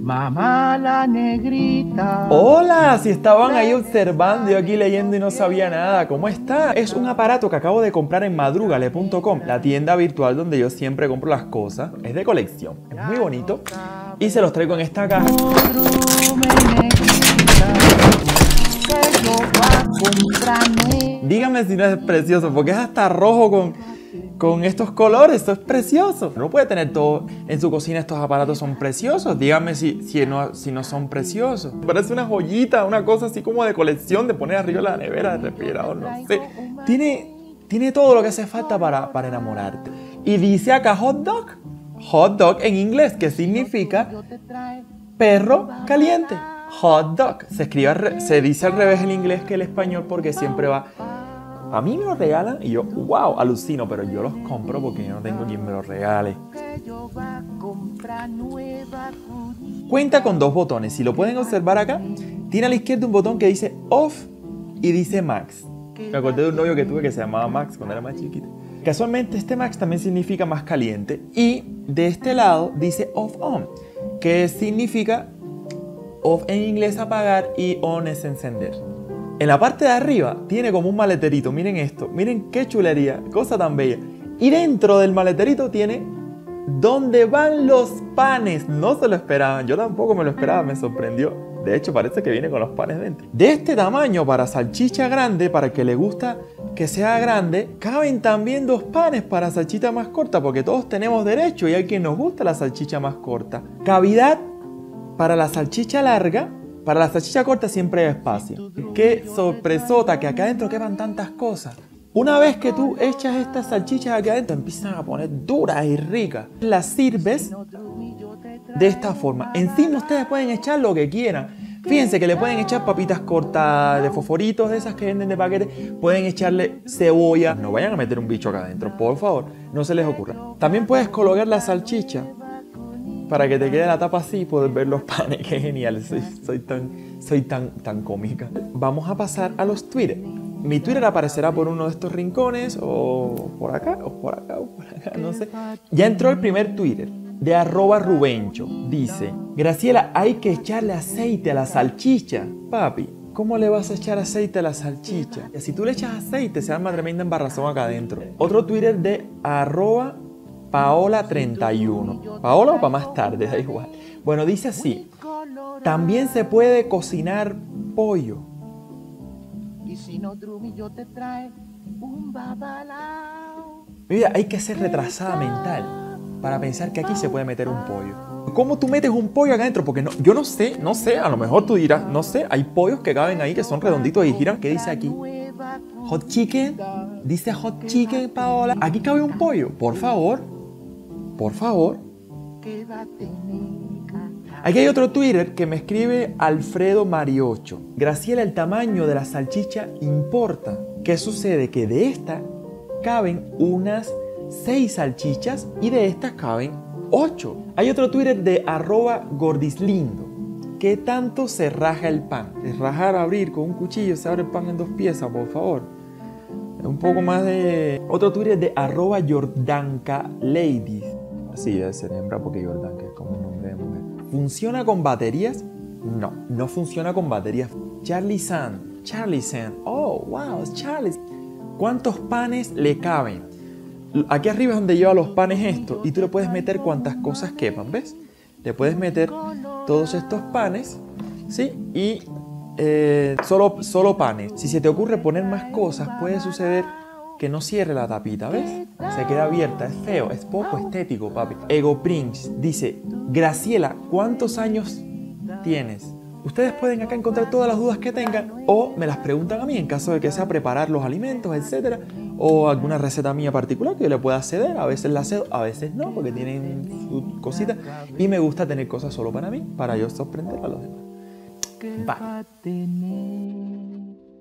Mamá la negrita. Hola, si estaban ahí observando, yo aquí leyendo y no sabía nada, ¿cómo está? Es un aparato que acabo de comprar en madrugale.com, la tienda virtual donde yo siempre compro las cosas. Es de colección, es muy bonito y se los traigo en esta caja. Dígame si no es precioso, porque es hasta rojo con estos colores. Esto es precioso. No puede tener todo en su cocina. Estos aparatos son preciosos. Dígame si no son preciosos. Parece una joyita, una cosa así como de colección, de poner arriba de la nevera, del refrigerador, no sé. Tiene todo lo que hace falta para enamorarte. Y dice acá hot dog. Hot dog en inglés, que significa perro caliente. Hot dog. Se dice al revés en inglés que el español porque siempre va... A mí me los regalan y yo, wow, alucino, pero yo los compro porque yo no tengo quien me los regale. Cuenta con dos botones. Si lo pueden observar acá, tiene a la izquierda un botón que dice off y dice max. Me acordé de un novio que tuve que se llamaba Max cuando era más chiquito. Casualmente este max también significa más caliente. Y de este lado dice off on, que significa off en inglés apagar y on es encender. En la parte de arriba tiene como un maleterito, miren esto, miren qué chulería, cosa tan bella. Y dentro del maleterito tiene dónde van los panes. No se lo esperaban, yo tampoco me lo esperaba, me sorprendió. De hecho parece que viene con los panes dentro. De este tamaño para salchicha grande, para el que le gusta que sea grande, caben también dos panes para salchicha más corta, porque todos tenemos derecho y hay quien nos gusta la salchicha más corta. Cavidad para la salchicha larga. Para la salchicha corta siempre hay espacio. Qué sorpresota que acá adentro quepan tantas cosas. Una vez que tú echas estas salchichas acá adentro, empiezan a poner duras y ricas. Las sirves de esta forma. Encima ustedes pueden echar lo que quieran. Fíjense que le pueden echar papitas cortadas de fosforitos, de esas que venden de paquete. Pueden echarle cebolla. No vayan a meter un bicho acá adentro, por favor. No se les ocurra. También puedes colocar la salchicha para que te quede la tapa así y poder ver los panes. Qué genial, soy tan cómica. Vamos a pasar a los Twitter. Mi Twitter aparecerá por uno de estos rincones, o por acá, o por acá, o por acá, no sé. Ya entró el primer Twitter, de @Rubencho. Dice, Graciela, hay que echarle aceite a la salchicha. Papi, ¿cómo le vas a echar aceite a la salchicha? Si tú le echas aceite, se arma tremenda embarrazón acá adentro. Otro Twitter de @Paola31. Paola o para más tarde, da igual. Bueno, dice así. También se puede cocinar pollo. Mira, hay que ser retrasada mental para pensar que aquí se puede meter un pollo. ¿Cómo tú metes un pollo acá adentro? Porque yo no sé, a lo mejor tú dirás, no sé, hay pollos que caben ahí que son redonditos y giran. ¿Qué dice aquí? Hot chicken. Dice hot chicken, Paola. Aquí cabe un pollo, por favor. Por favor. Aquí hay otro Twitter que me escribe Alfredo Mariocho. Graciela, el tamaño de la salchicha importa. ¿Qué sucede? Que de esta caben unas 6 salchichas y de estas caben 8. Hay otro Twitter de @Gordislindo. ¿Qué tanto se raja el pan? Es rajar, abrir con un cuchillo, se abre el pan en 2 piezas, por favor. Un poco más de... Otro Twitter de @JordankaLadies. Sí, debe ser hembra porque Jordanka es como un nombre de mujer. ¿Funciona con baterías? No, no funciona con baterías. Charlie San. Oh, wow, es Charlie. ¿Cuántos panes le caben? Aquí arriba es donde lleva los panes esto. Y tú le puedes meter cuantas cosas quepan, ¿ves? Le puedes meter todos estos panes, ¿sí? Y solo panes. Si se te ocurre poner más cosas, puede suceder que no cierre la tapita, ¿ves? Se queda abierta, es feo, es poco estético, papi. Ego Prince dice, Graciela, ¿cuántos años tienes? Ustedes pueden acá encontrar todas las dudas que tengan o me las preguntan a mí en caso de que sea preparar los alimentos, etcétera, o alguna receta mía particular que yo le pueda ceder. A veces la cedo, a veces no, porque tienen sus cositas y me gusta tener cosas solo para mí, para yo sorprender a los demás. Bye.